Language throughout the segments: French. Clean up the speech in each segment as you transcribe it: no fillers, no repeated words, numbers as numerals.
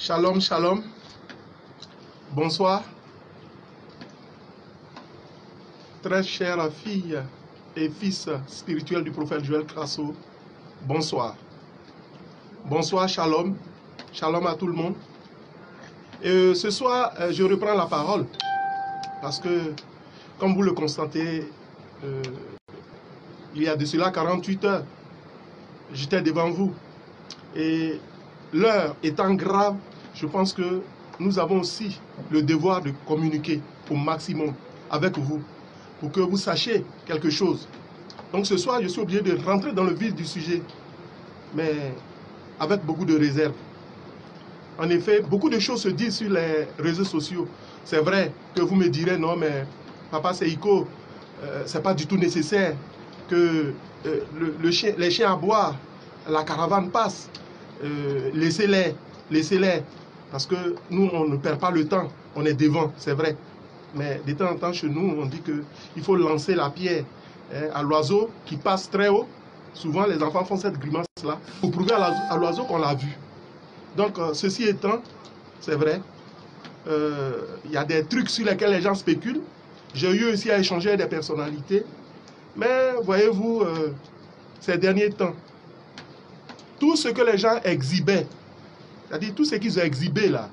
Shalom, shalom. Bonsoir. Très chères filles et fils spirituels du prophète Joël Crasso, bonsoir. Bonsoir, shalom. Shalom à tout le monde. Et ce soir, je reprends la parole parce que, comme vous le constatez, il y a de cela 48 heures, j'étais devant vous. Et l'heure étant grave, je pense que nous avons aussi le devoir de communiquer au maximum avec vous pour que vous sachiez quelque chose. Donc ce soir, je suis obligé de rentrer dans le vif du sujet, mais avec beaucoup de réserve. En effet, beaucoup de choses se disent sur les réseaux sociaux. C'est vrai que vous me direz, non, mais papa Seiko, c'est pas du tout nécessaire que les chiens aboient, la caravane passe. Laissez-les, laissez-les. Parce que nous, on ne perd pas le temps. On est devant, c'est vrai. Mais de temps en temps, chez nous, on dit qu'il faut lancer la pierre à l'oiseau qui passe très haut. Souvent, les enfants font cette grimace-là pour prouver à l'oiseau qu'on l'a vu. Donc, ceci étant, c'est vrai, il y a des trucs sur lesquels les gens spéculent. J'ai eu aussi à échanger avec des personnalités. Mais, voyez-vous, ces derniers temps, tout ce que les gens exhibaient, c'est-à-dire tout ce qu'ils ont exhibé là,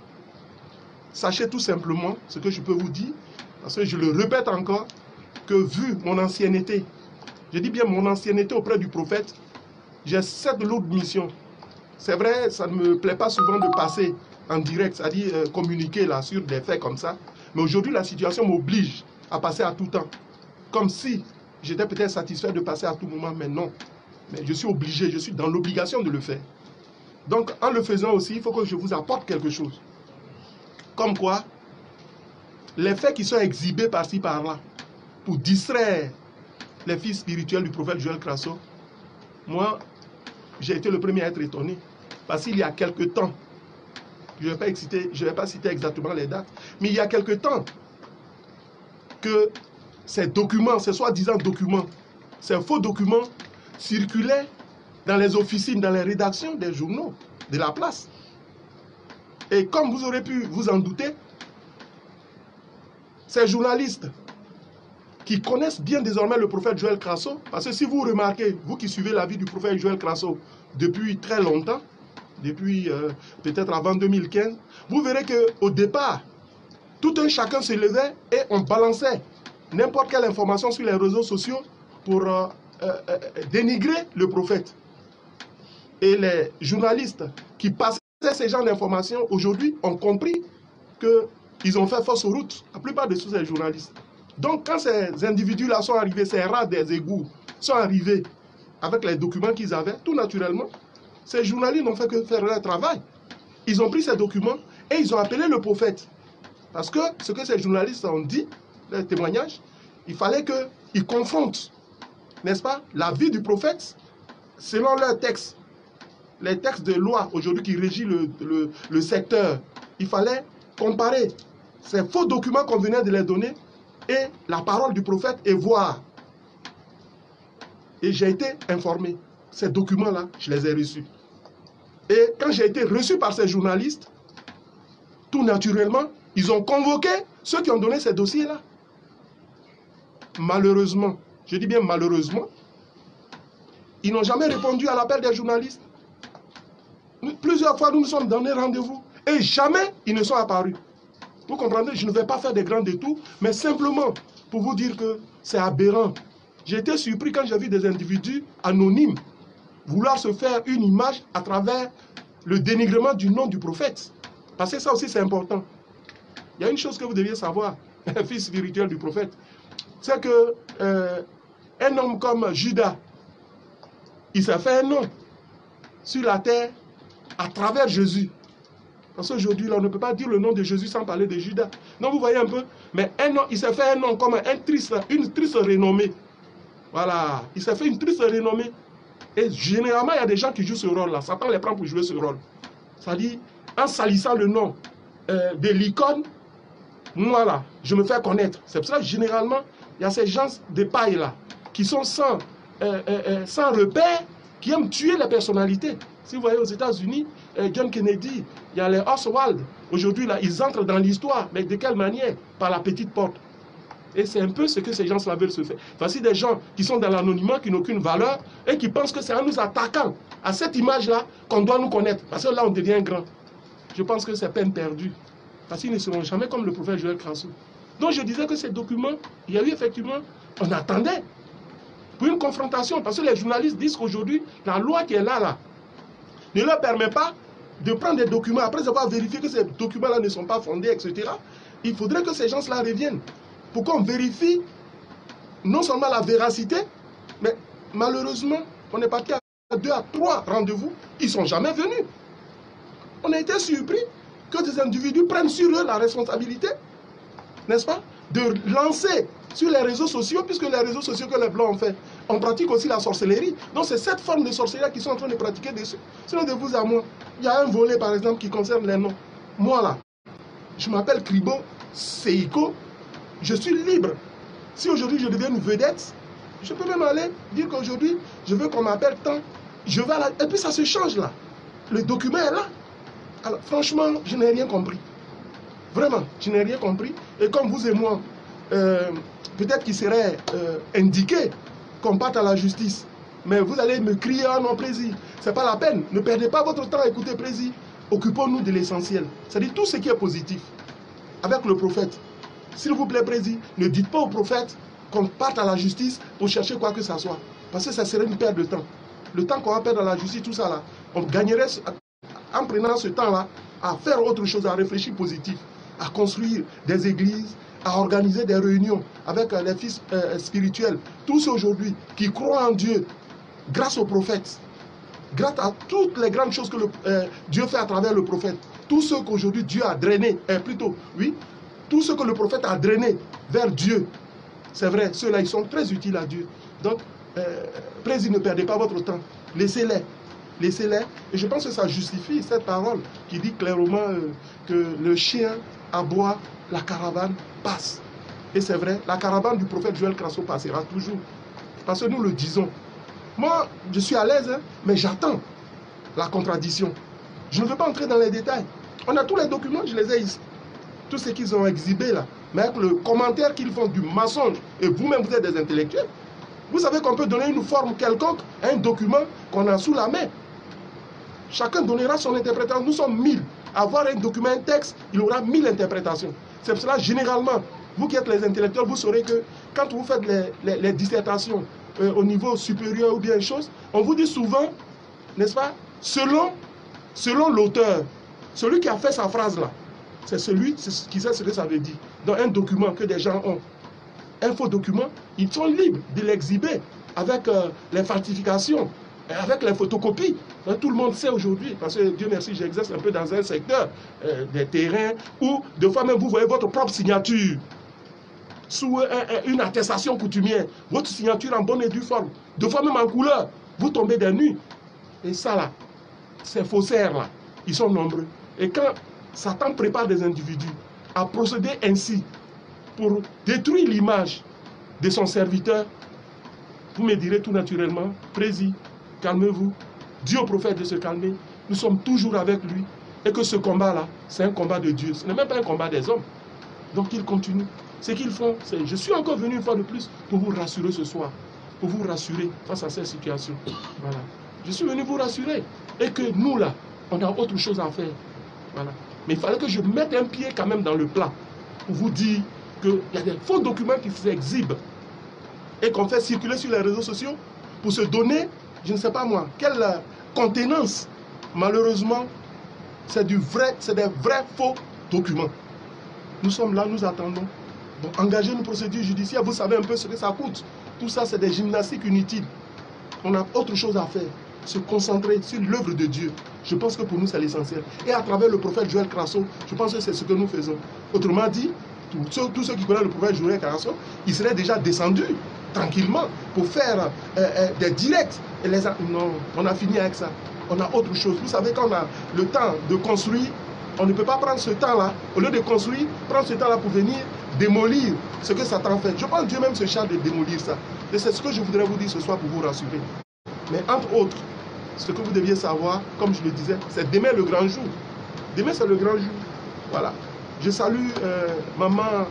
sachez tout simplement ce que je peux vous dire, parce que je le répète encore, que vu mon ancienneté, je dis bien mon ancienneté auprès du prophète, j'ai cette lourde mission. C'est vrai, ça ne me plaît pas souvent de passer en direct, c'est-à-dire communiquer là sur des faits comme ça, mais aujourd'hui la situation m'oblige à passer à tout temps, comme si j'étais peut-être satisfait de passer à tout moment, mais non. Mais je suis obligé, je suis dans l'obligation de le faire. Donc, en le faisant aussi, il faut que je vous apporte quelque chose. Comme quoi, les faits qui sont exhibés par-ci, par-là, pour distraire les fils spirituels du prophète Joël Crasso, moi, j'ai été le premier à être étonné. Parce qu'il y a quelque temps, je ne vais pas citer exactement les dates, mais il y a quelque temps que ces documents, ces soi-disant documents, ces faux documents, circulaient dans les officines, dans les rédactions des journaux de la place. Et comme vous aurez pu vous en douter, ces journalistes qui connaissent bien désormais le prophète Joël Crasso, parce que si vous remarquez, vous qui suivez la vie du prophète Joël Crasso depuis très longtemps, depuis peut-être avant 2015, vous verrez qu'au départ, tout un chacun se levait et on balançait n'importe quelle information sur les réseaux sociaux pour dénigrer le prophète. Et les journalistes qui passaient ces genres d'informations aujourd'hui ont compris qu'ils ont fait fausse route, la plupart de tous ces journalistes. Donc quand ces individus-là sont arrivés, ces rats des égouts sont arrivés avec les documents qu'ils avaient, tout naturellement, ces journalistes n'ont fait que faire leur travail. Ils ont pris ces documents et ils ont appelé le prophète. Parce que ce que ces journalistes ont dit, les témoignages, il fallait qu'ils confrontent, n'est-ce pas, la vie du prophète selon leurs textes. Les textes de loi aujourd'hui qui régissent le secteur. Il fallait comparer ces faux documents qu'on venait de les donner et la parole du prophète et voir. Et j'ai été informé. Ces documents-là, je les ai reçus. Et quand j'ai été reçu par ces journalistes, tout naturellement, ils ont convoqué ceux qui ont donné ces dossiers-là. Malheureusement, je dis bien malheureusement, ils n'ont jamais répondu à l'appel des journalistes. Plusieurs fois, nous nous sommes donné rendez-vous et jamais ils ne sont apparus. Vous comprenez, je ne vais pas faire des grands détours, mais simplement pour vous dire que c'est aberrant. J'ai été surpris quand j'ai vu des individus anonymes vouloir se faire une image à travers le dénigrement du nom du prophète. Parce que ça aussi c'est important. Il y a une chose que vous deviez savoir, fils spirituel du prophète, c'est que un homme comme Judas, il s'est fait un nom sur la terre à travers Jésus. Parce qu'aujourd'hui, on ne peut pas dire le nom de Jésus sans parler de Judas. Donc vous voyez un peu, mais un nom, il s'est fait un nom comme une triste renommée. Voilà, il s'est fait une triste renommée. Et généralement, il y a des gens qui jouent ce rôle-là. Satan les prend pour jouer ce rôle. C'est-à-dire, en salissant le nom de l'icône, moi là, je me fais connaître. C'est pour ça que généralement, il y a ces gens de paille là, qui sont sans repère, qui aiment tuer les personnalités. Si vous voyez aux États-Unis, John Kennedy, il y a les Oswald. Aujourd'hui, là, ils entrent dans l'histoire. Mais de quelle manière? Par la petite porte. Et c'est un peu ce que ces gens-là veulent se faire. Voici des gens qui sont dans l'anonymat, qui n'ont aucune valeur, et qui pensent que c'est en nous attaquant à cette image-là qu'on doit nous connaître. Parce que là, on devient grand. Je pense que c'est peine perdue. Parce qu'ils ne seront jamais comme le prophète Joël Crasso. Donc je disais que ces documents, il y a eu effectivement, on attendait pour une confrontation. Parce que les journalistes disent qu'aujourd'hui, la loi qui est là, ne leur permet pas de prendre des documents, après avoir vérifié que ces documents-là ne sont pas fondés, etc. Il faudrait que ces gens-là reviennent pour qu'on vérifie non seulement la véracité, mais malheureusement, on est parti à 2 à 3 rendez-vous, ils ne sont jamais venus. On a été surpris que des individus prennent sur eux la responsabilité, n'est-ce pas, de lancer sur les réseaux sociaux, puisque les réseaux sociaux que les Blancs ont fait, on pratique aussi la sorcellerie. Donc c'est cette forme de sorcellerie qu'ils sont en train de pratiquer dessus. Sinon de vous à moi, il y a un volet par exemple qui concerne les noms. Moi là, je m'appelle Kribo Seiko, je suis libre. Si aujourd'hui je deviens une vedette, je peux même aller dire qu'aujourd'hui, je veux qu'on m'appelle tant. Je vais là, et puis ça se change là. Le document est là. Alors franchement, je n'ai rien compris. Vraiment, je n'ai rien compris. Et comme vous et moi, peut-être qu'il serait indiqué qu'on parte à la justice. Mais vous allez me crier, ah non, Président, ce n'est pas la peine. Ne perdez pas votre temps à écouter Président. Occupons-nous de l'essentiel. C'est-à-dire tout ce qui est positif. Avec le prophète. S'il vous plaît, Président, ne dites pas au prophète qu'on parte à la justice pour chercher quoi que ce soit. Parce que ça serait une perte de temps. Le temps qu'on va perdre à la justice, tout ça là, on gagnerait en prenant ce temps-là à faire autre chose, à réfléchir positif, à construire des églises, à organiser des réunions avec les fils spirituels. Tous ceux aujourd'hui qui croient en Dieu, grâce au prophète, grâce à toutes les grandes choses que Dieu fait à travers le prophète, tous ceux qu'aujourd'hui Dieu a drainés, tous ceux que le prophète a drainés vers Dieu, c'est vrai, ceux-là, ils sont très utiles à Dieu. Donc, Président, ne perdez pas votre temps. Laissez-les. Laissez-les. Et je pense que ça justifie cette parole qui dit clairement que le chien aboie, la caravane passe. Et c'est vrai, la caravane du prophète Joël Crasso passera toujours. Parce que nous le disons. Moi, je suis à l'aise, hein, mais j'attends la contradiction. Je ne veux pas entrer dans les détails. On a tous les documents, je les ai ici. Tout ce qu'ils ont exhibé là. Mais avec le commentaire qu'ils font du mensonge, et vous-même vous êtes des intellectuels, vous savez qu'on peut donner une forme quelconque à un document qu'on a sous la main. Chacun donnera son interprétation. Nous sommes 1000. Avoir un document, un texte, il aura 1000 interprétations. C'est pour cela, généralement, vous qui êtes les intellectuels, vous saurez que quand vous faites les dissertations au niveau supérieur ou bien chose, on vous dit souvent, n'est-ce pas, selon l'auteur, celui qui a fait sa phrase là, c'est celui qui sait ce que ça veut dire. Dans un document que des gens ont, un faux document, ils sont libres de l'exhiber avec les falsifications, avec les photocopies. Donc, tout le monde sait aujourd'hui, parce que Dieu merci, j'exerce un peu dans un secteur des terrains où, de fois même, vous voyez votre propre signature sous une attestation coutumière, votre signature en bonne et due forme, de fois même en couleur, vous tombez des nues. Et ça là, ces faussaires là, ils sont nombreux. Et quand Satan prépare des individus à procéder ainsi pour détruire l'image de son serviteur, vous me direz tout naturellement, Président, calmez-vous, dis au prophète de se calmer, nous sommes toujours avec lui, et que ce combat-là, c'est un combat de Dieu, ce n'est même pas un combat des hommes. Donc ils continuent. Ce qu'ils font, c'est, je suis encore venu une fois de plus pour vous rassurer ce soir, pour vous rassurer face à cette situation. Voilà. Je suis venu vous rassurer, et que nous là, on a autre chose à faire. Voilà. Mais il fallait que je mette un pied quand même dans le plat, pour vous dire qu'il y a des faux documents qui s'exhibent, et qu'on fait circuler sur les réseaux sociaux, pour se donner, je ne sais pas moi, quelle contenance. Malheureusement, c'est des vrais faux documents. Nous sommes là, nous attendons. Donc, engager une procédure judiciaire, vous savez un peu ce que ça coûte. Tout ça, c'est des gymnastiques inutiles. On a autre chose à faire. Se concentrer sur l'œuvre de Dieu. Je pense que pour nous, c'est l'essentiel. Et à travers le prophète Joël Crasso, je pense que c'est ce que nous faisons. Autrement dit, tous ceux qui connaissent le prophète Joël Crasso, ils seraient déjà descendus tranquillement pour faire des directs. Et non, on a fini avec ça. On a autre chose. Vous savez, quand on a le temps de construire, on ne peut pas prendre ce temps-là, au lieu de construire, prendre ce temps-là pour venir démolir ce que Satan fait. Je pense que Dieu même se charge de démolir ça. Et c'est ce que je voudrais vous dire ce soir pour vous rassurer. Mais entre autres, ce que vous deviez savoir, comme je le disais, c'est demain le grand jour. Demain, c'est le grand jour. Voilà. Je salue maman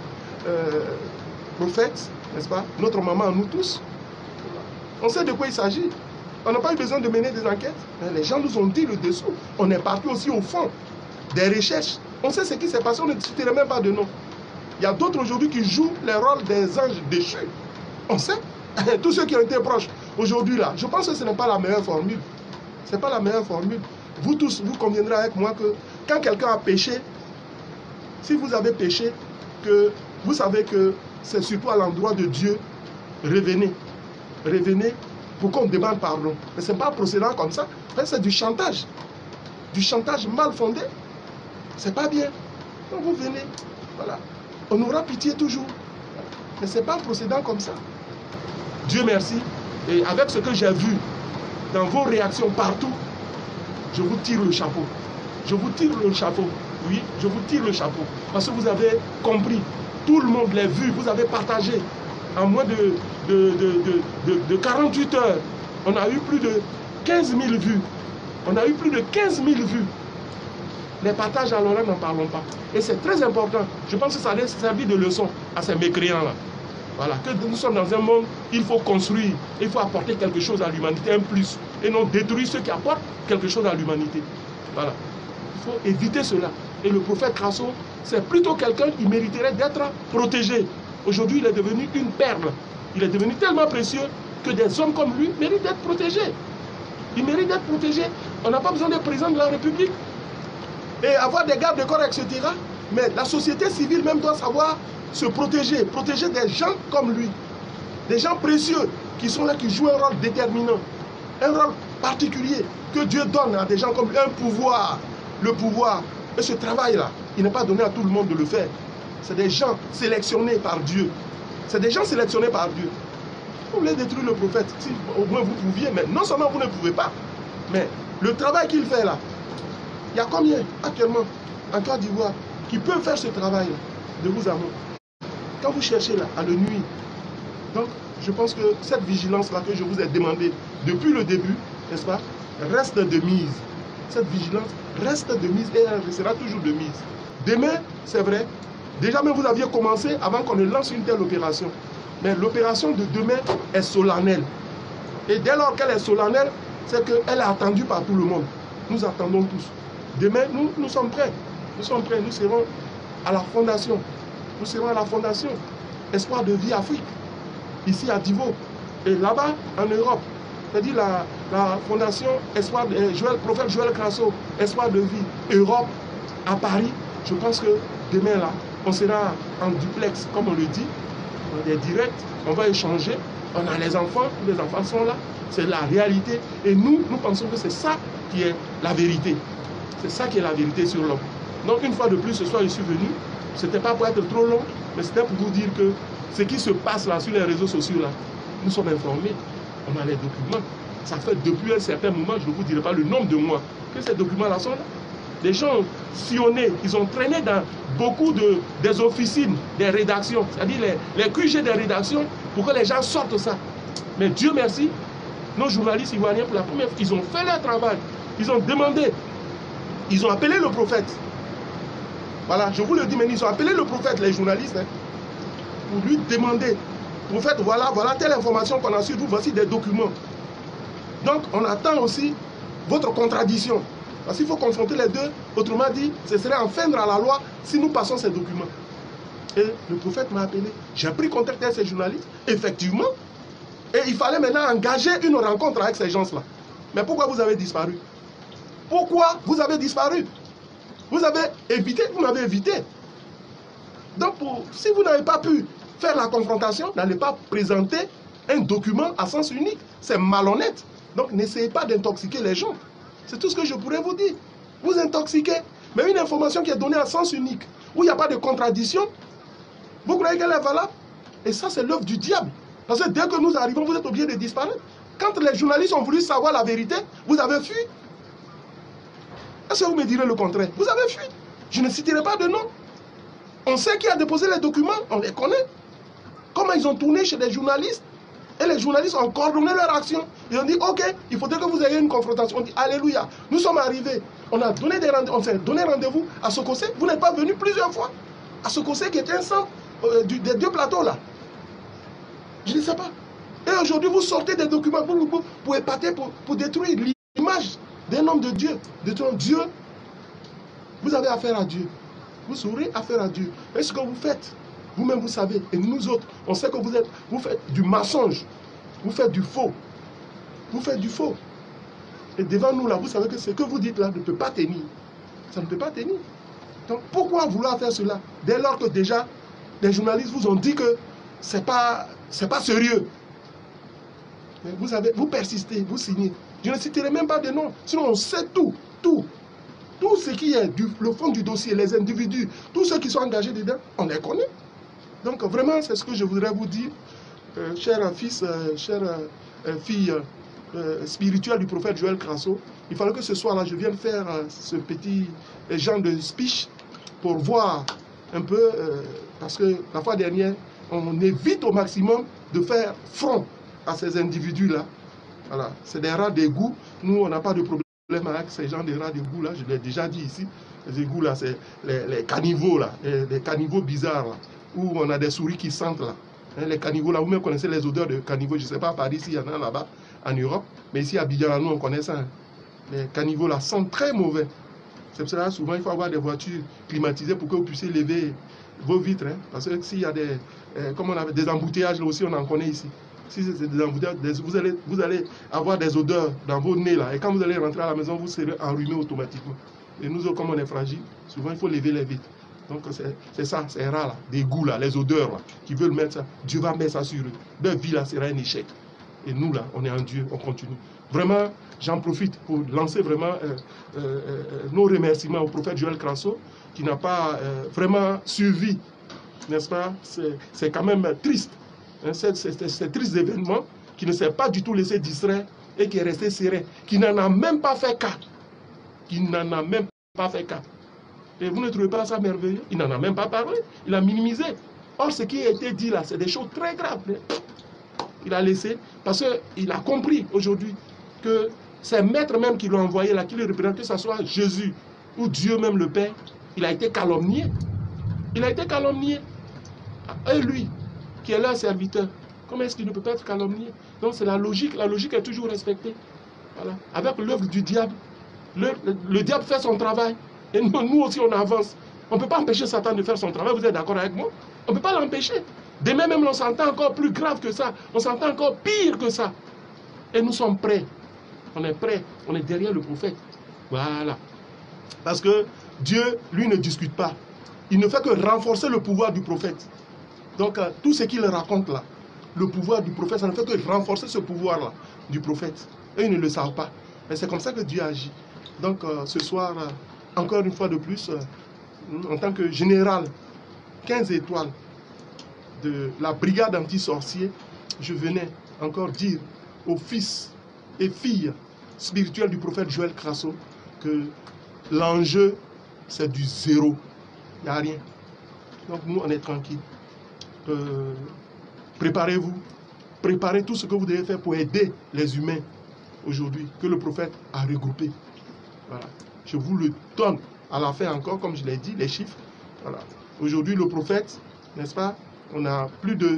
prophète, n'est-ce pas? Notre maman à nous tous. On sait de quoi il s'agit. On n'a pas eu besoin de mener des enquêtes. Les gens nous ont dit le dessous. On est parti aussi au fond des recherches. On sait ce qui s'est passé, on ne citerait même pas de nom. Il y a d'autres aujourd'hui qui jouent les rôles des anges déchus. On sait. Tous ceux qui ont été proches. Aujourd'hui, là, je pense que ce n'est pas la meilleure formule. Ce n'est pas la meilleure formule. Vous tous, vous conviendrez avec moi que quand quelqu'un a péché, si vous avez péché, que vous savez que c'est surtout à l'endroit de Dieu, revenez. Revenez pour qu'on demande pardon. Mais ce n'est pas un procédant comme ça. C'est du chantage. Du chantage mal fondé. C'est pas bien. Donc vous venez. Voilà. On aura pitié toujours. Mais ce n'est pas un procédant comme ça. Dieu merci. Et avec ce que j'ai vu dans vos réactions partout, je vous tire le chapeau. Je vous tire le chapeau. Oui, je vous tire le chapeau. Parce que vous avez compris. Tout le monde l'a vu. Vous avez partagé. En moins de 48 heures, on a eu plus de 15 000 vues. On a eu plus de 15 000 vues. Les partages, alors là, n'en parlons pas. Et c'est très important. Je pense que ça allait servir de leçon à ces mécréants-là. Voilà, que nous sommes dans un monde, il faut construire, il faut apporter quelque chose à l'humanité, un plus, et non détruire ceux qui apportent quelque chose à l'humanité. Voilà. Il faut éviter cela. Et le prophète Crasso, c'est plutôt quelqu'un qui mériterait d'être protégé. Aujourd'hui, il est devenu une perle. Il est devenu tellement précieux que des hommes comme lui méritent d'être protégés. Il mérite d'être protégé. On n'a pas besoin d'être président de la République et avoir des gardes de corps, etc. Mais la société civile même doit savoir se protéger, protéger des gens comme lui, des gens précieux qui sont là, qui jouent un rôle déterminant, un rôle particulier que Dieu donne à des gens comme lui, un pouvoir, le pouvoir. Et ce travail-là, il n'est pas donné à tout le monde de le faire. C'est des gens sélectionnés par Dieu. C'est des gens sélectionnés par Dieu. Vous voulez détruire le prophète, si au moins vous pouviez, mais non seulement vous ne pouvez pas, mais le travail qu'il fait là, il y a combien actuellement en Côte d'Ivoire qui peuvent faire ce travail-là de vous à moi? Quand vous cherchez là, à le nuire. Donc, je pense que cette vigilance-là que je vous ai demandé depuis le début, n'est-ce pas, reste de mise. Cette vigilance reste de mise et elle restera toujours de mise. Demain, c'est vrai, déjà même vous aviez commencé avant qu'on ne lance une telle opération. Mais l'opération de demain est solennelle. Et dès lors qu'elle est solennelle, c'est qu'elle est attendue par tout le monde. Nous attendons tous. Demain, nous sommes prêts. Nous sommes prêts. Nous serons à la fondation. Nous serons à la fondation. Espoir de vie Afrique. Ici à Divo. Et là-bas, en Europe. C'est-à-dire la fondation Espoir, prophète Joël Crasso, Espoir de vie, Europe, à Paris. Je pense que demain, là, on sera en duplex, comme on le dit. On est direct, on va échanger. On a les enfants sont là. C'est la réalité. Et nous pensons que c'est ça qui est la vérité. C'est ça qui est la vérité sur l'homme. Donc, une fois de plus, ce soir, je suis venu. Ce n'était pas pour être trop long, mais c'était pour vous dire que ce qui se passe là sur les réseaux sociaux, là, nous sommes informés. On a les documents. Ça fait depuis un certain moment, je ne vous dirai pas le nombre de mois, que ces documents-là sont là. Les gens sillonnés, ils ont traîné dans beaucoup des officines, des rédactions, c'est-à-dire les QG des rédactions, pour que les gens sortent ça. Mais Dieu merci, nos journalistes ivoiriens, pour la première fois, ils ont fait leur travail. Ils ont demandé, ils ont appelé le prophète. Voilà, je vous le dis, mais ils ont appelé le prophète, les journalistes, hein, pour lui demander, prophète, voilà telle information qu'on a sur vous, voici des documents. Donc, on attend aussi votre contradiction. Parce qu'il faut confronter les deux. Autrement dit, ce serait enfreindre à la loi si nous passons ces documents. Et le prophète m'a appelé. J'ai pris contact avec ces journalistes, effectivement. Et il fallait maintenant engager une rencontre avec ces gens-là. Mais pourquoi vous avez disparu? Pourquoi vous avez disparu? Vous avez évité, vous m'avez évité. Donc, si vous n'avez pas pu faire la confrontation, n'allez pas présenter un document à sens unique. C'est malhonnête. Donc, n'essayez pas d'intoxiquer les gens. C'est tout ce que je pourrais vous dire. Vous intoxiquez. Mais une information qui est donnée à sens unique, où il n'y a pas de contradiction, vous croyez qu'elle est valable? Et ça, c'est l'œuvre du diable. Parce que dès que nous arrivons, vous êtes obligés de disparaître. Quand les journalistes ont voulu savoir la vérité, vous avez fui. Est-ce que vous me direz le contraire? Vous avez fui. Je ne citerai pas de nom. On sait qui a déposé les documents, on les connaît. Comment ils ont tourné chez des journalistes Et les journalistes ont coordonné leur action. Ils ont dit, ok, il faudrait que vous ayez une confrontation. On dit, alléluia, nous sommes arrivés. On a donné des rendez-vous, on s'est donné rendez-vous à Sokosé. Vous n'êtes pas venu plusieurs fois à Sokosé qui était un centre des 2 plateaux là. Je ne sais pas. Et aujourd'hui, vous sortez des documents pour épater, pour détruire l'image d'un homme de Dieu. Détruire Dieu. Vous avez affaire à Dieu. Vous aurez affaire à Dieu. Et ce que vous faites, vous-même vous savez. Et nous autres, on sait que vous faites du mensonge. Vous faites du faux. Vous faites du faux. Et devant nous là, vous savez que ce que vous dites là ne peut pas tenir. Ça ne peut pas tenir. Donc pourquoi vouloir faire cela? Dès lors que déjà, les journalistes vous ont dit que c'est pas sérieux. Vous persistez, vous signez. Je ne citerai même pas de noms. Sinon on sait tout. Tout ce qui est le fond du dossier, les individus, tous ceux qui sont engagés dedans, on les connaît. Donc vraiment, c'est ce que je voudrais vous dire, cher fils, chère fille spirituelle du prophète Joël Crasso. Il fallait que ce soir-là, je vienne faire ce petit genre de speech pour voir un peu, parce que la fois dernière, on évite au maximum de faire front à ces individus-là. Voilà, c'est des rats d'égout. Nous, on n'a pas de problème avec ces gens de rats d'égout là, je l'ai déjà dit ici. Les égouts là, c'est les caniveaux là, les caniveaux bizarres là, où on a des souris qui sentent là. Hein, les caniveaux là, vous même connaissez les odeurs de caniveaux, je ne sais pas à Paris s'il y en a là-bas, en Europe, mais ici à Abidjan, nous on connaît ça. Hein. Les caniveaux là sentent très mauvais. C'est pour cela souvent il faut avoir des voitures climatisées pour que vous puissiez lever vos vitres. Hein, parce que s'il y a des, comme on avait des embouteillages là aussi, on en connaît ici. Si c'est des embouteillages, vous allez avoir des odeurs dans vos nez là. Et quand vous allez rentrer à la maison, vous serez enrhumé automatiquement. Et nous, comme on est fragile, souvent il faut lever les vitres. Donc c'est ça, ces rats là, des goûts là, les odeurs là, qui veulent mettre ça. Dieu va mettre ça sur eux. Leur vie là sera un échec. Et nous là, on est en Dieu, on continue. Vraiment, j'en profite pour lancer vraiment nos remerciements au prophète Joël Crasso, qui n'a pas vraiment suivi, n'est-ce pas? C'est quand même triste. Hein, c'est triste événement, qui ne s'est pas du tout laissé distraire et qui est resté serré, qui n'en a même pas fait cas. Et vous ne trouvez pas ça merveilleux? Il n'en a même pas parlé, il a minimisé. Or, ce qui a été dit là, c'est des choses très graves. Il a laissé, parce qu'il a compris aujourd'hui que ces maîtres même qui l'ont envoyé là, qui le représentent, que ce soit Jésus ou Dieu même le Père, il a été calomnié. Il a été calomnié. Et lui, qui est leur serviteur, comment est-ce qu'il ne peut pas être calomnié? Donc c'est la logique est toujours respectée. Voilà. Avec l'œuvre du diable, le diable fait son travail. Et nous aussi on avance. On ne peut pas empêcher Satan de faire son travail, vous êtes d'accord avec moi? On ne peut pas l'empêcher. Demain même on s'entend encore plus grave que ça, on s'entend encore pire que ça. Et nous sommes prêts. On est prêts, on est derrière le prophète. Voilà. Parce que Dieu, lui, ne discute pas. Il ne fait que renforcer le pouvoir du prophète. Donc, tout ce qu'il raconte là, le pouvoir du prophète, ça ne fait que renforcer ce pouvoir-là du prophète. Et ils ne le savent pas. Mais c'est comme ça que Dieu agit. Donc, ce soir, encore une fois de plus, en tant que général 15 étoiles de la brigade anti-sorcier, je venais encore dire aux fils et filles spirituels du prophète Joël Crasso que l'enjeu, c'est du zéro. Il n'y a rien. Donc, nous, on est tranquille. Préparez-vous, préparez tout ce que vous devez faire pour aider les humains aujourd'hui, que le prophète a regroupé. Voilà. Je vous le donne à la fin encore, comme je l'ai dit, les chiffres. Voilà. Aujourd'hui, le prophète, n'est-ce pas, on a plus de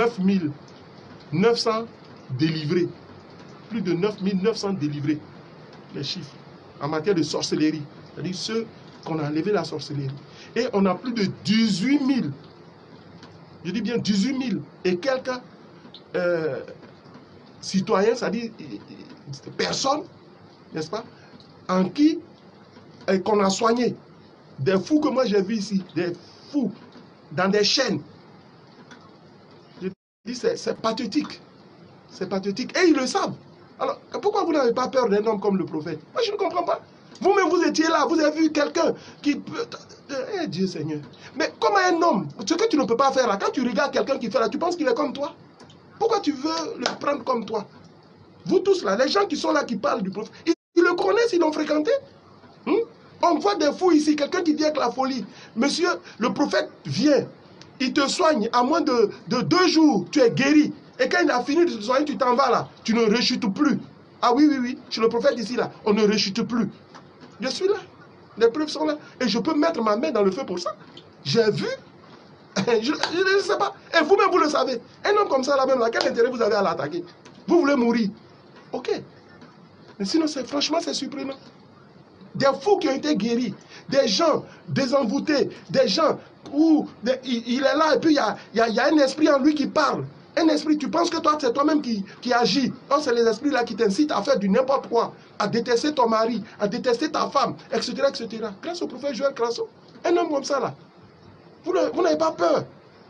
9900 délivrés. Plus de 9900 délivrés, les chiffres, en matière de sorcellerie. C'est-à-dire ceux qu'on a enlevé la sorcellerie. Et on a plus de 18 000. Je dis bien 18 000 et quelques citoyens, c'est-à-dire personnes, n'est-ce pas, en qui qu'on a soigné. Des fous que moi j'ai vus ici, des fous dans des chaînes. Je dis c'est pathétique. C'est pathétique. Et ils le savent. Alors, pourquoi vous n'avez pas peur d'un homme comme le prophète? Moi, je ne comprends pas. Vous-même, vous étiez là, vous avez vu quelqu'un qui peut... Eh Dieu Seigneur. Mais comment un homme, ce que tu ne peux pas faire là, quand tu regardes quelqu'un qui fait là, tu penses qu'il est comme toi? Pourquoi tu veux le prendre comme toi? Vous tous là, les gens qui sont là, qui parlent du prophète, ils le connaissent, ils l'ont fréquenté. On voit des fous ici, quelqu'un qui vient avec la folie. Monsieur, le prophète vient, il te soigne, à moins de 2 jours, tu es guéri. Et quand il a fini de te soigner, tu t'en vas là. Tu ne rechutes plus. Ah oui, oui, oui. Chez le prophète ici, là, on ne rechute plus. Je suis là. Les preuves sont là. Et je peux mettre ma main dans le feu pour ça. J'ai vu. Je ne sais pas. Et vous-même, vous le savez. Un homme comme ça, là même, là, quel intérêt vous avez à l'attaquer? Vous voulez mourir. Ok. Mais sinon, franchement, c'est surprenant. Des fous qui ont été guéris. Des gens désenvoûtés. Des gens où il est là et puis il y a un esprit en lui qui parle. Un esprit, tu penses que toi, c'est toi-même qui agit. Or, c'est les esprits là qui t'incitent à faire du n'importe quoi. À détester ton mari, à détester ta femme, etc. etc. Grâce au prophète Joël Crasso. Un homme comme ça là. Vous n'avez pas peur.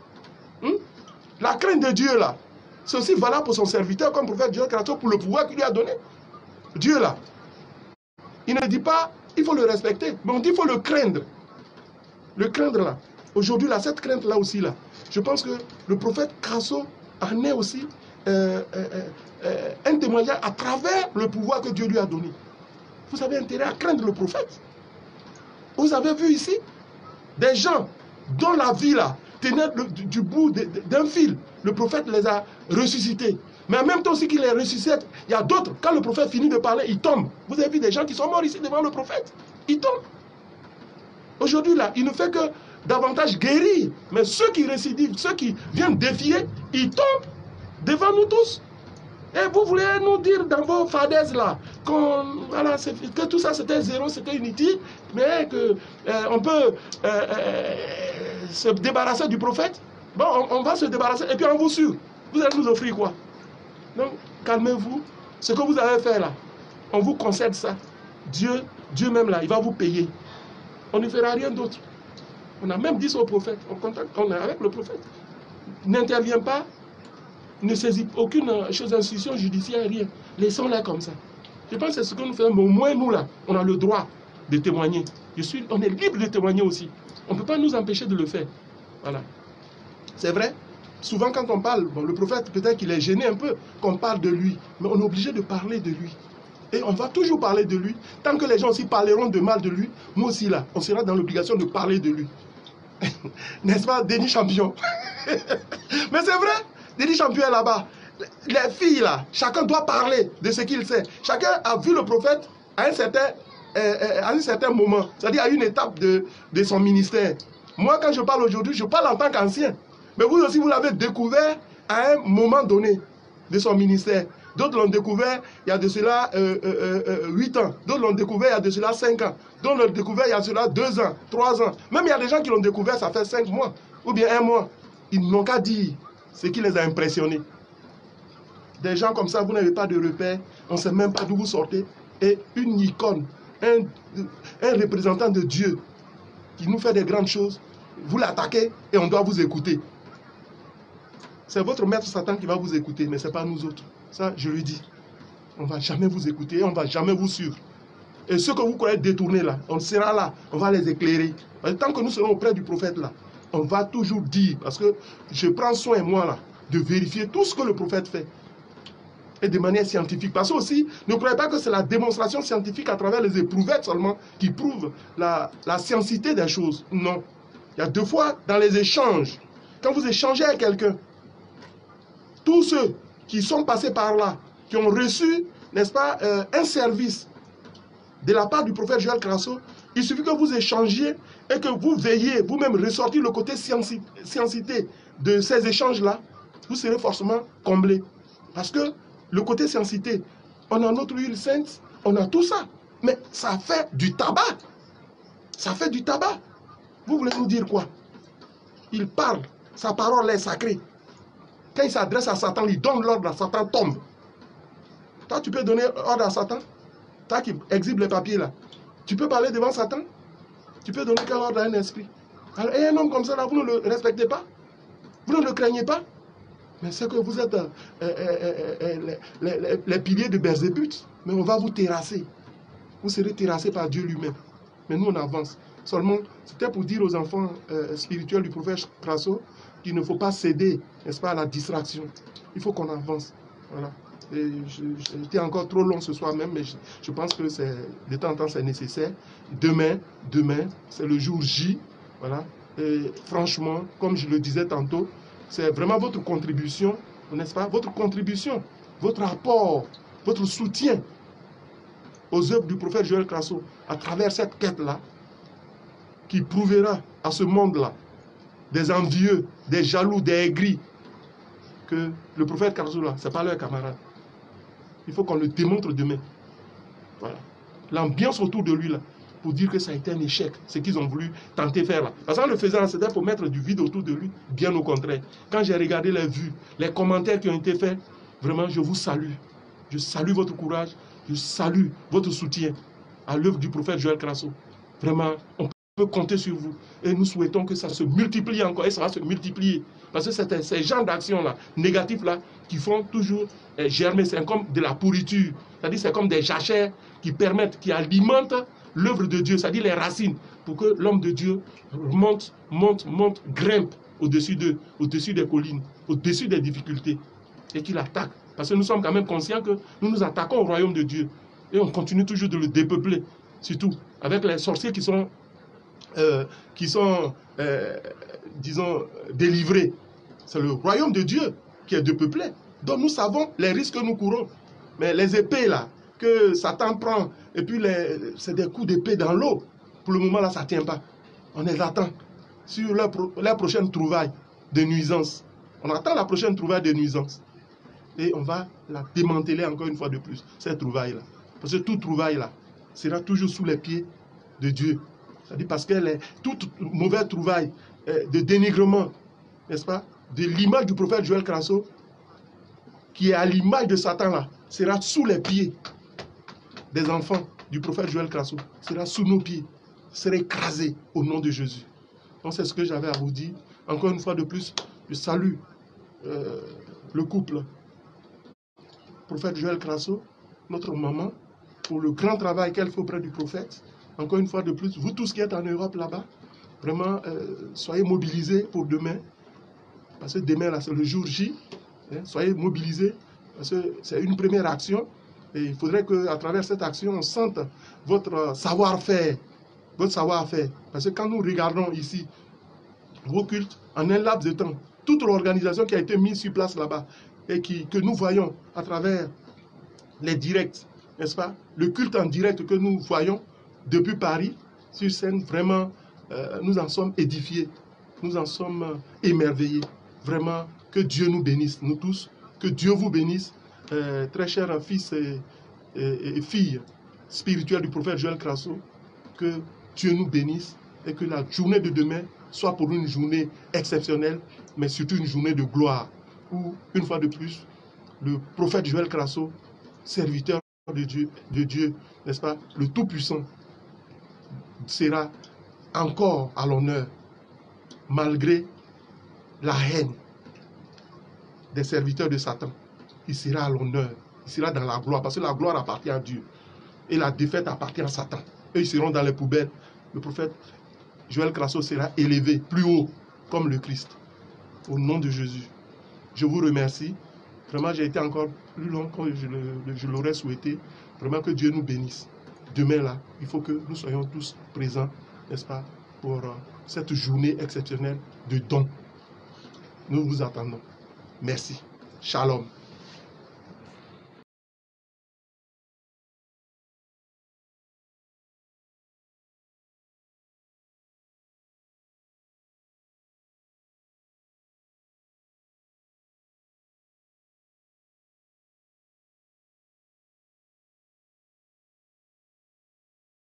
La crainte de Dieu là. C'est aussi valable pour son serviteur comme prophète Joël Crasso pour le pouvoir qu'il lui a donné. Dieu là. Il ne dit pas, il faut le respecter. Mais on dit, il faut le craindre. Le craindre là. Aujourd'hui là, cette crainte là aussi là. Je pense que le prophète Crasso en est aussi un témoignage à travers le pouvoir que Dieu lui a donné. Vous avez intérêt à craindre le prophète. Vous avez vu ici des gens dont la vie là tenait du bout d'un fil. Le prophète les a ressuscités. Mais en même temps aussi qu'il les ressuscite, il y a d'autres, quand le prophète finit de parler, ils tombent. Vous avez vu des gens qui sont morts ici devant le prophète. Ils tombent. Aujourd'hui là, il ne fait que davantage guérir. Mais ceux qui récidivent, ceux qui viennent défier, ils tombent devant nous tous. Et vous voulez nous dire dans vos fadaises là, voilà, que tout ça c'était zéro, c'était inutile, mais qu'on peut se débarrasser du prophète. Bon, on va se débarrasser, et puis on vous suit. Vous allez nous offrir quoi? Donc, calmez-vous. Ce que vous avez fait là, on vous concède ça. Dieu même là, il va vous payer. On ne fera rien d'autre. On a même dit au prophète, on est avec le prophète. N'intervient pas, ne saisit aucune chose, institution judiciaire, rien. Laissons-les comme ça. Je pense que c'est ce que nous faisons, mais au moins nous là, on a le droit de témoigner. On est libre de témoigner aussi. On ne peut pas nous empêcher de le faire. Voilà. C'est vrai. Souvent quand on parle, bon, le prophète peut-être qu'il est gêné un peu qu'on parle de lui, mais on est obligé de parler de lui. Et on va toujours parler de lui. Tant que les gens aussi parleront de mal de lui, moi aussi là, on sera dans l'obligation de parler de lui. N'est-ce pas, Denis Champion? Mais c'est vrai, Denis Champion est là-bas. Les filles là, chacun doit parler de ce qu'il sait. Chacun a vu le prophète à un certain moment, c'est-à-dire à une étape de son ministère. Moi, quand je parle aujourd'hui, je parle en tant qu'ancien. Mais vous aussi, vous l'avez découvert à un moment donné de son ministère. D'autres l'ont découvert il y a de cela 8 ans. D'autres l'ont découvert il y a de cela 5 ans. D'autres l'ont découvert il y a de cela 2 ans, 3 ans. Même il y a des gens qui l'ont découvert, ça fait 5 mois. Ou bien 1 mois. Ils n'ont qu'à dire ce qui les a impressionnés. Des gens comme ça, vous n'avez pas de repère. On ne sait même pas d'où vous sortez. Et une icône, un représentant de Dieu qui nous fait des grandes choses, vous l'attaquez et on doit vous écouter. C'est votre maître Satan qui va vous écouter, mais ce n'est pas nous autres. Ça, je lui dis. On ne va jamais vous écouter, on ne va jamais vous suivre. Et ceux que vous croyez détournés là, on sera là, on va les éclairer. Tant que nous serons auprès du prophète là, on va toujours dire, parce que je prends soin, moi là, de vérifier tout ce que le prophète fait. Et de manière scientifique. Parce que aussi, ne croyez pas que c'est la démonstration scientifique à travers les éprouvettes seulement qui prouve la sciencité des choses. Non. Il y a 2 fois dans les échanges, quand vous échangez avec quelqu'un, tous ceux qui sont passés par là, qui ont reçu, n'est-ce pas, un service de la part du prophète Joël Crasso, il suffit que vous échangiez et que vous veillez vous-même ressortir le côté sciencité de ces échanges-là, vous serez forcément comblé. Parce que le côté sciencité, on a notre huile sainte, on a tout ça. Mais ça fait du tabac. Ça fait du tabac. Vous voulez nous dire quoi? Il parle, sa parole est sacrée. Quand il s'adresse à Satan, il donne l'ordre à Satan, tombe. Toi, tu peux donner ordre à Satan? Toi qui exhibe les papiers là. Tu peux parler devant Satan? Tu peux donner quel ordre à un esprit? Alors, et un homme comme ça là, vous ne le respectez pas? Vous ne le craignez pas? Mais c'est que vous êtes les piliers de Belzébuth. Mais on va vous terrasser. Vous serez terrassés par Dieu lui-même. Mais nous, on avance. Seulement, c'était pour dire aux enfants spirituels du prophète Crasso qu'il ne faut pas céder, n'est-ce pas, à la distraction. Il faut qu'on avance. Voilà. J'étais encore trop long ce soir même, mais je pense que de temps en temps, c'est nécessaire. Demain, c'est le jour J. Voilà. Et franchement, comme je le disais tantôt, c'est vraiment votre contribution n'est-ce pas, votre contribution, votre apport, votre soutien aux œuvres du prophète Joël Crasso à travers cette quête-là, qui prouvera à ce monde-là, des envieux, des jaloux, des aigris, que le prophète Crasso, là, ce n'est pas leur camarade. Il faut qu'on le démontre demain. Voilà. L'ambiance autour de lui, là, pour dire que ça a été un échec, ce qu'ils ont voulu tenter faire là. Parce qu'en le faisant, c'était pour mettre du vide autour de lui, bien au contraire. Quand j'ai regardé les vues, les commentaires qui ont été faits, vraiment, je vous salue. Je salue votre courage, je salue votre soutien à l'œuvre du prophète Joël Crasso. Vraiment, on peut compter sur vous. Et nous souhaitons que ça se multiplie encore, et ça va se multiplier. Parce que c'est ces genres d'actions-là, négatifs-là, qui font toujours germer. C'est comme de la pourriture. C'est-à-dire c'est comme des jachères qui permettent, qui alimentent l'œuvre de Dieu, c'est-à-dire les racines, pour que l'homme de Dieu monte, grimpe au-dessus d'eux, au-dessus des collines, au-dessus des difficultés, et qu'il attaque. Parce que nous sommes quand même conscients que nous nous attaquons au royaume de Dieu, et on continue toujours de le dépeupler, surtout avec les sorciers qui sont disons, délivrés. C'est le royaume de Dieu qui est dépeuplé. Donc nous savons les risques que nous courons. Mais les épées là, que Satan prend, et puis c'est des coups d'épée dans l'eau. Pour le moment là, ça ne tient pas. On les attend sur la prochaine trouvaille de nuisance. On attend la prochaine trouvaille de nuisance. Et on va la démanteler encore une fois de plus, cette trouvaille là. Parce que toute trouvaille là sera toujours sous les pieds de Dieu. C'est-à-dire parce que toute mauvaise trouvaille de dénigrement, n'est-ce pas, de l'image du prophète Joël Crasso, qui est à l'image de Satan là, sera sous les pieds des enfants du prophète Joël Crasso, sera sous nos pieds, sera écrasé au nom de Jésus. Donc c'est ce que j'avais à vous dire. Encore une fois de plus, je salue le couple prophète Joël Crasso, notre maman, pour le grand travail qu'elle fait auprès du prophète. Encore une fois de plus, vous tous qui êtes en Europe là-bas, vraiment, soyez mobilisés pour demain. Parce que demain, là, c'est le jour J. Hein, soyez mobilisés, parce que c'est une première action. Et il faudrait qu'à travers cette action, on sente votre savoir-faire. Votre savoir-faire. Parce que quand nous regardons ici vos cultes, en un laps de temps, toute l'organisation qui a été mise sur place là-bas, et que nous voyons à travers les directs, n'est-ce pas? Le culte en direct que nous voyons depuis Paris, sur scène, vraiment, nous en sommes édifiés, nous en sommes émerveillés. Vraiment, que Dieu nous bénisse, nous tous, que Dieu vous bénisse, très chers fils et filles spirituelles du prophète Joël Crasso, que Dieu nous bénisse et que la journée de demain soit pour une journée exceptionnelle, mais surtout une journée de gloire, où, une fois de plus, le prophète Joël Crasso, serviteur de Dieu, n'est-ce pas, le Tout-Puissant, sera encore à l'honneur, malgré la haine des serviteurs de Satan. Il sera à l'honneur, il sera dans la gloire, parce que la gloire appartient à Dieu, et la défaite appartient à Satan. Eux, ils seront dans les poubelles. Le prophète Joël Crasso sera élevé plus haut, comme le Christ, au nom de Jésus. Je vous remercie. Vraiment, j'ai été encore plus long que je l'aurais souhaité. Vraiment que Dieu nous bénisse. Demain, là, il faut que nous soyons tous présents, n'est-ce pas, pour cette journée exceptionnelle de dons. Nous vous attendons. Merci. Shalom.